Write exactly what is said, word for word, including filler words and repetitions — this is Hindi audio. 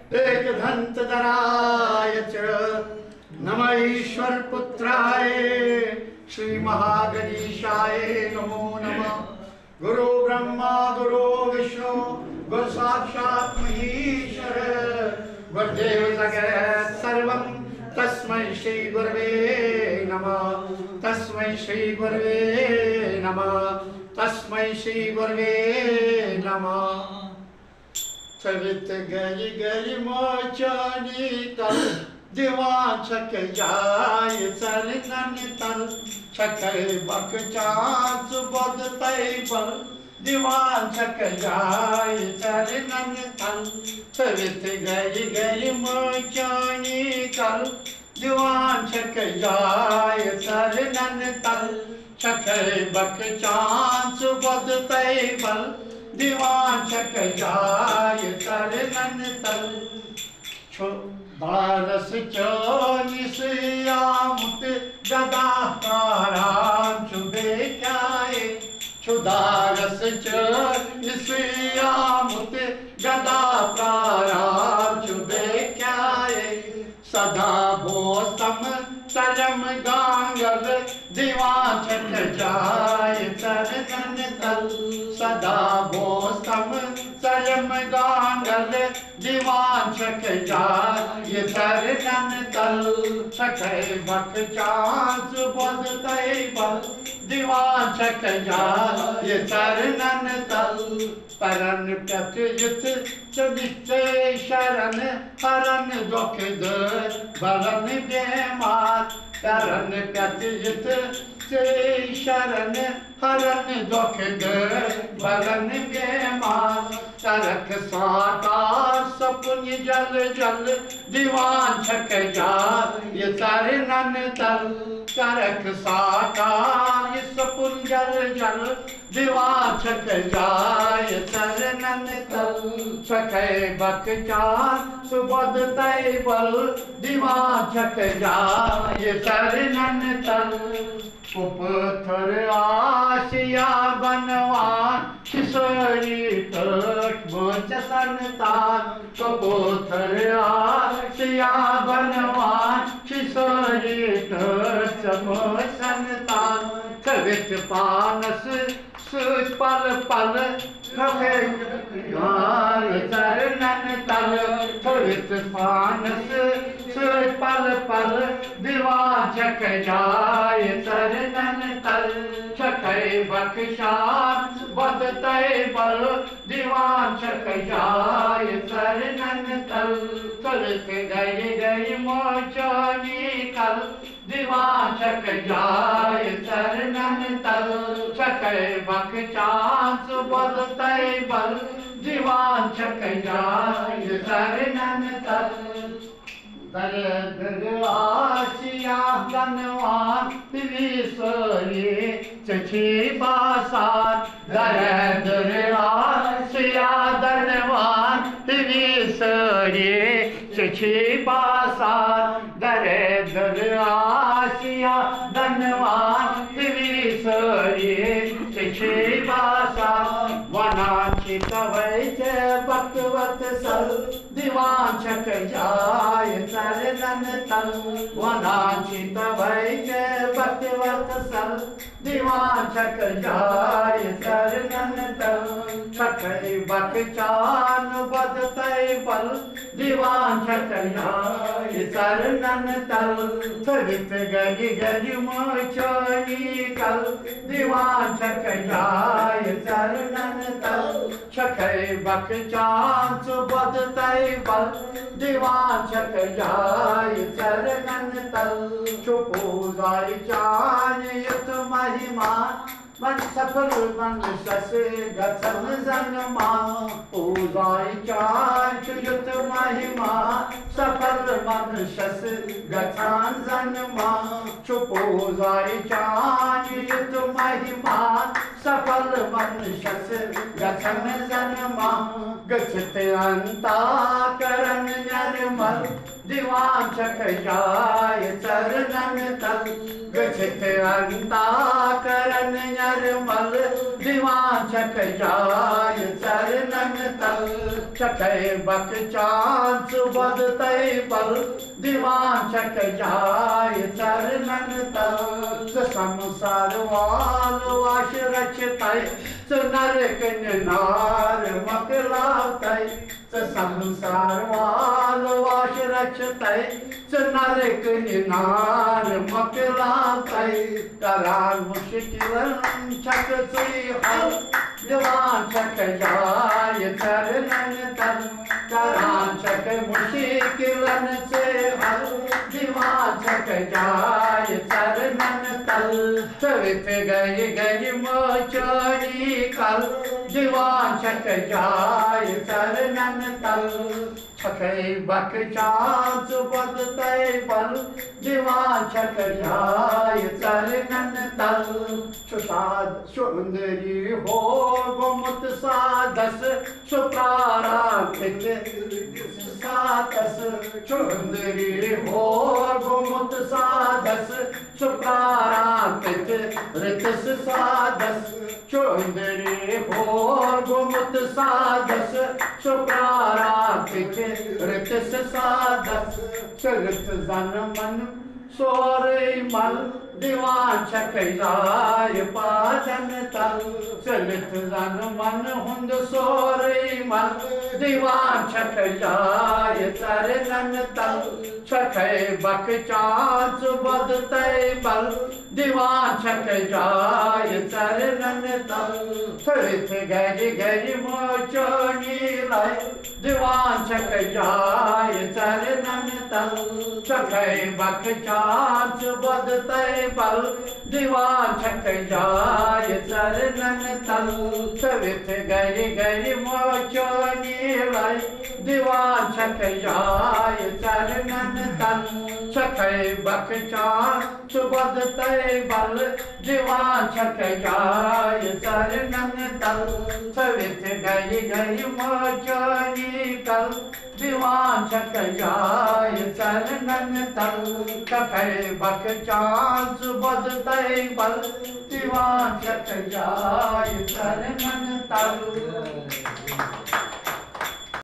एकदन्तधराय च नमः ईश्वर पुत्राय श्री महागणेशाय नमो नमः। गुरु ब्रह्मा गुरु विष्णु गुरु साक्षात् महेश्वर गुरुदेव जगत् सर्वं तस्मै श्री गुरवे नमः। तस्मै श्री गुरवे नमः। तस्मै श्री गुरवे नमः। थवित गई गई मोचनी तल दीवान छक जाय चरणन तल छकै बक चांस बद तैबल दीवान छक जाय चरणन तल थवित गई गई मोचनी तल दीवान छक जाय चरणन तल छकै बक चांस बद तैबल दीवान छक जाय चरणन तल छो दारस चोनिस आमुत गदा कारां चुबे क्याए छुदारस चोनिस आमुत गदा कारां चुबे क्याए सदा बोस्तम चरम गांगल दीवान छक जाय चरणन तल सदा बोस्तम चरम गांगल दीवान छक जाय चरणन तल छकै बक चांस बद तैबल दीवान छक जाय चरणन तल परन प्रत्युत चबिते शरण हरन दुख दर बरन बेमार परन प्रत्युत से शरण हरन दुख दर बरन बेमार तरक साकार सपन जल जल दीवान छक जाय चरणन तल तरक साकार सपन जल जल दीवान छक जाय चरणन तल छकै बक चांस बद तैबल दीवान छक जाय चरणन तल उपथर आसिया बनवान किशोरी तट बोच संतान कबूतर आसिया बनवान किशोरी तट बोच संतान कवित पानस सूच पल पल चरणन तल कवित पानस सूच पल पल दीवान छक जाय चरणन तल छकै बक चांस बद तैबल दीवान छक जाय चरणन तल कवित गई गई मोचनी कल दीवान छक जाय चरणन तल छकै बक चांस बद तैबल दीवान छक जाय चरणन तल दर आसिया गनवान विसरे चछी बासात दर दर आसिया गनवान विसरे चछी बासात दर दर आसिया गनवान विसरे चछी बासात वनाचित वैच बकवत सल दीवान छक जाय चरणन तल वनाचित वैच बकवत सल दीवान छक जाय चरणन तल छकै बक चान बद तैबल दीवान छक जाय चरणन तल थवित गई गई मोचनी कल दीवान छक जाय चरणन तल छकै बक चांस बद तैबल दीवान छक जाय चरणन तल चुपो जाय चान युत महिमा मन सफल मन सस गसन जनमा पूजाय चान युत महिमा सफल मन सस गसन जनमा चुपो जाय चान युत महिमा सफल मन सस गसन जनमा गच्छते अंता करण निर्मल दीवान छक जाय चरणन तल गछित अंता करन निर्मल दीवान छक जाय चरणन तल छकै बक चांद सुबद तै पल दीवान छक जाय चरणन तल संसार वाल वाश रचतै नरक नार मकलातै संसार वाल वाश रचतै नरक नार मकलातै करार मुश्किलन छक सुई हल दीवान छक जाय चरणन तल करार छक मुश्किलन से हल दीवान छक जाय चरणन तल थवित गई गई मोचनी कल दीवान छक जाय चरणन तल छकै बक चांद बद तै बल दीवान छक जाय चरणन तल सुसाद सुंदरी हो गोमुत सादस सुप्रारांतिक सादस सुंदरी हो गोमुत सादस सुप्रारांतिक ऋतस सादस सुंदरी हो गोमुत सादस सुप्रारांतिक ऋतस सादस चरित जन मन सोरे मल दीवान छक जाय पादन तल चलित जन मन हुंद सोरे मल दीवान छक जाय चरणन तल छकै बक चांद बद तै बल दीवान छक जाय चरणन तल थरित गरी गरी मोचनी लाई दीवान छक जाय चरणन तल छकै बक चांद बद तै बल दीवान छक जाय चरणन तल थवित गरी गरी मोचनी लाई दीवान छक जाय चरणन तल छकै बक चांद बद तै बल दीवान छक जाय चरणन तल थवित गरी गरी मोचनी कल दीवान छक जाय चरणन तल छकै बक चांद बद तै बल दीवान छक जाय चरणन तल